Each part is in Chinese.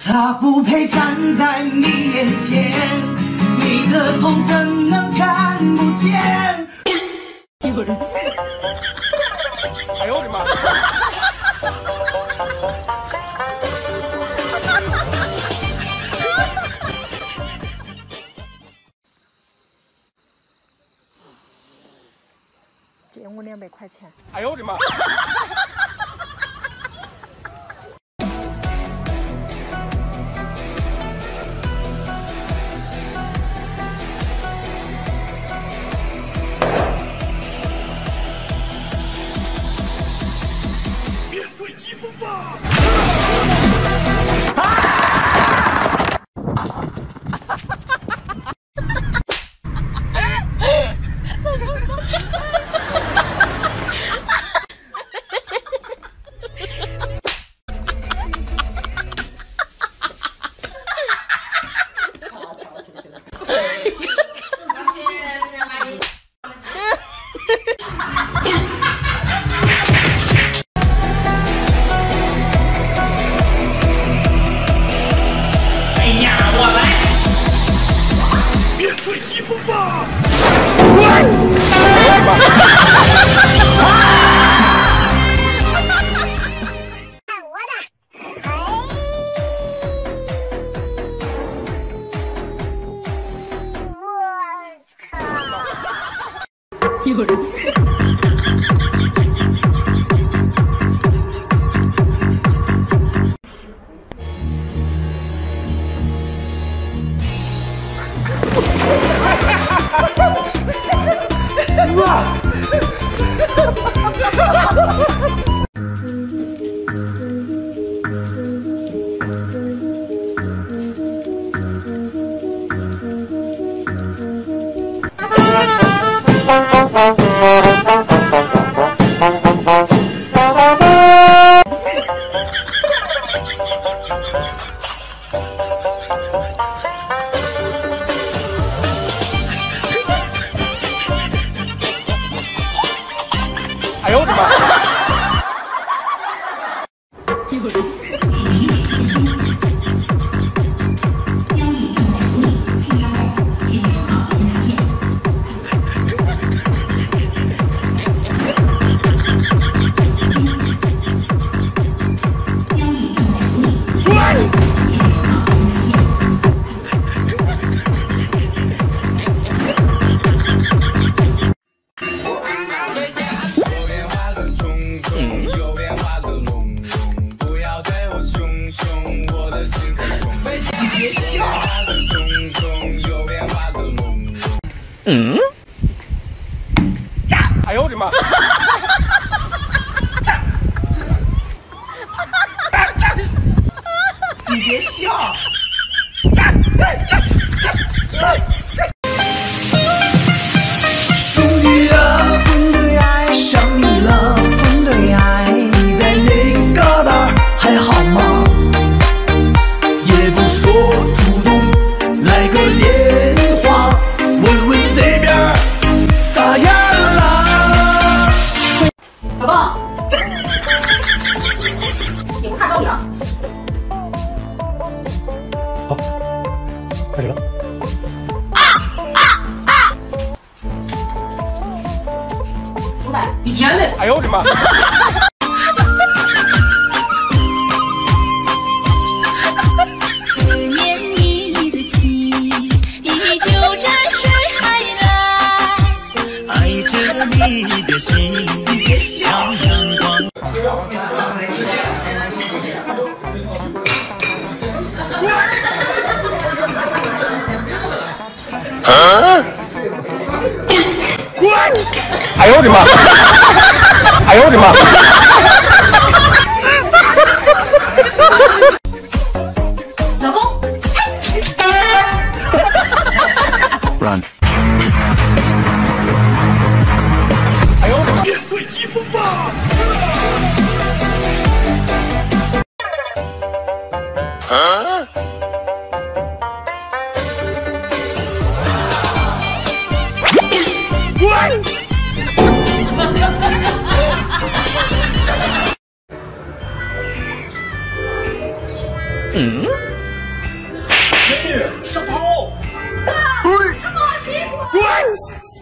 他不配站在你眼前，你的痛怎能看不见？有人， 哎呦我的妈！ 借我200块钱。 哎呦我的妈！面对疾风吧！面对疾风吧！ 有人。 哎呦我的妈！ 有人。 哎呦我的妈！ 你别笑。兄弟啊，分对爱，想你了，分对爱，你在那旮旯还好吗？也不说主动来个电话，问问这边咋样啦？ 老公，你不看着凉？ 好，开始了。 以前的。 哎呦我的妈！ 思念你的情，依旧沾水还来，爱着你的心，像阳光。 哎呦我的妈！哎呦我的妈！ 老公。 Run！ 哎呦我的妈！面对疾风吧！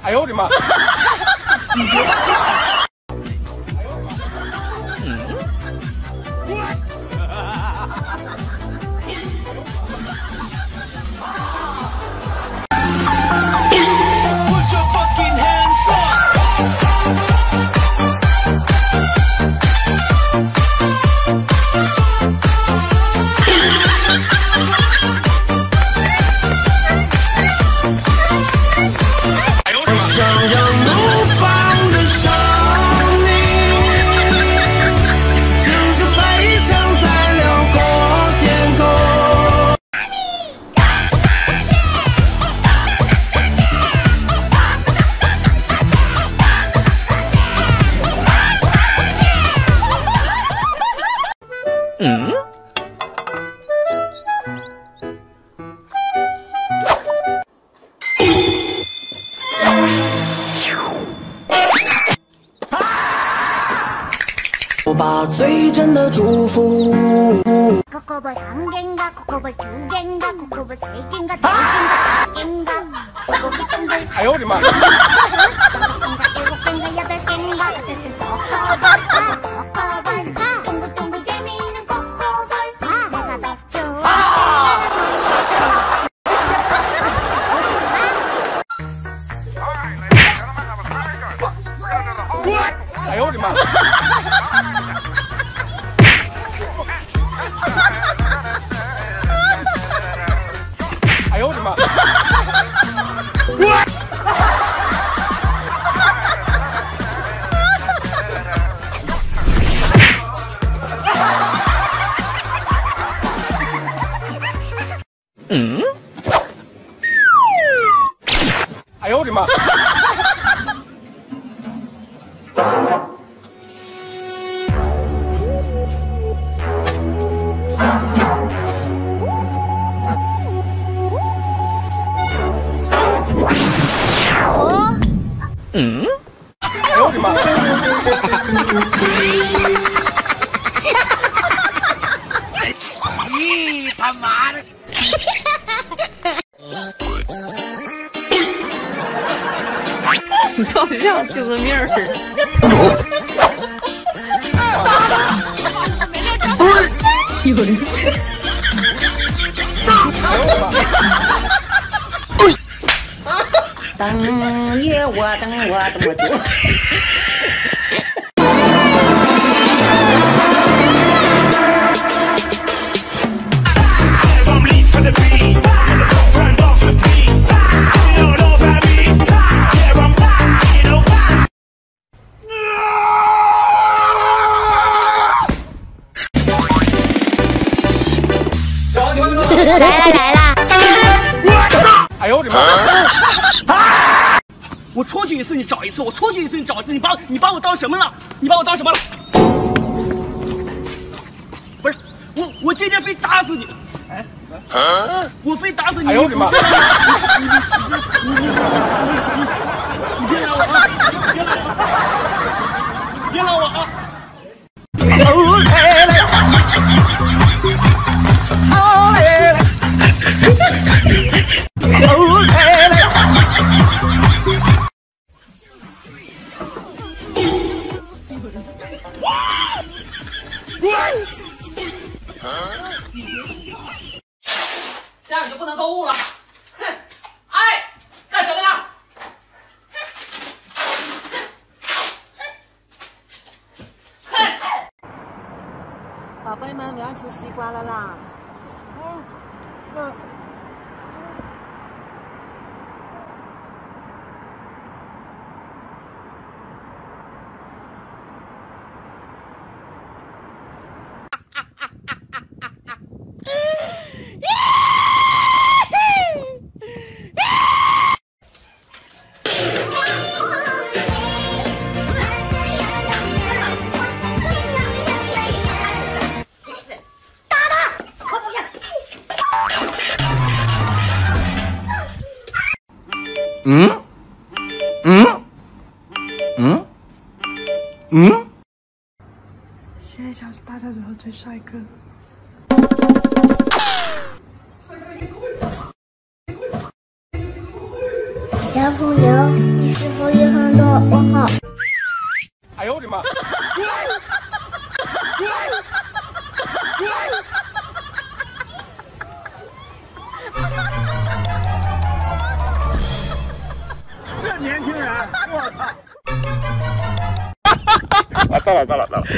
哎呦我的妈！ 我把最真的祝福。 코코볼 한 개인가 코코볼 두 개인가 코코볼 세 개인가 네 개인가 다섯 개인가 코코볼 동글 哎呦我的妈！ 다섯 개인가 일곱 개인가 여덟 개인가 어쨌든 코코볼 동글동글 재미있는 코코볼 내가 더 좋아 哎呦我的妈！ 哎呦我的妈！ 哎呦我的妈！ 哎呦我的妈！ 咦，他妈的！ 你照相就是命儿。有人。 等你我等我这么久。 来啦！ 哎呦我的妈！ 我出去一次你找一次，我出去一次你找一次，你把我当什么了？你把我当什么了？不是我今天非打死你！哎，我非打死你！ 哎呦我的妈！ 你别拦我啊！别拦我啊！ 这样你就不能购物了。哼！哎，干什么呢？ 宝贝们，你要吃西瓜了啦。 现在想大家最后追帅哥。 小朋友，你时候有很多问号。 哎呦我的妈！ 这年轻人，我操！ 啊，到了到了到了！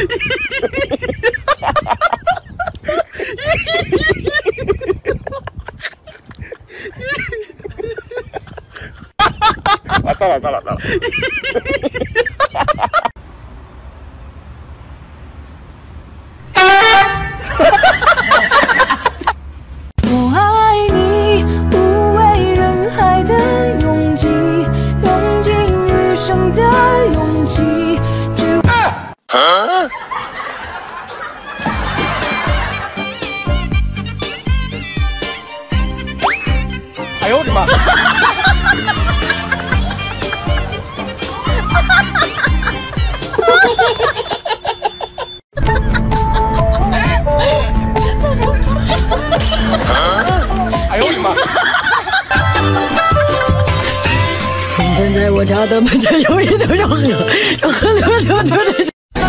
啊，到了到了到了！ 我爱你，不为人海的拥挤，用尽余生的勇气。 哎呦我的妈！哎呦我的妈！ 从前在我家的门前有一条小河，小河流着。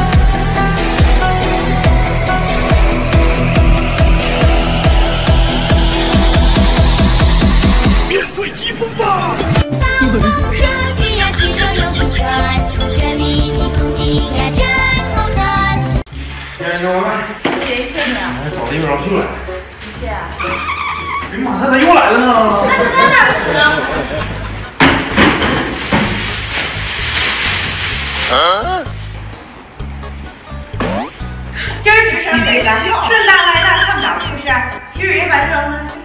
面对疾风吧！ 说去呀去就有风传，这里的风景呀真好看。 先生们， 谁去呢？ 找地方去了。 谁啊？ 哎妈，他咋又来了呢？ 他在哪儿呢？今儿只剩谁了？这哪来的看不着是不是？徐蕊把这扔了去。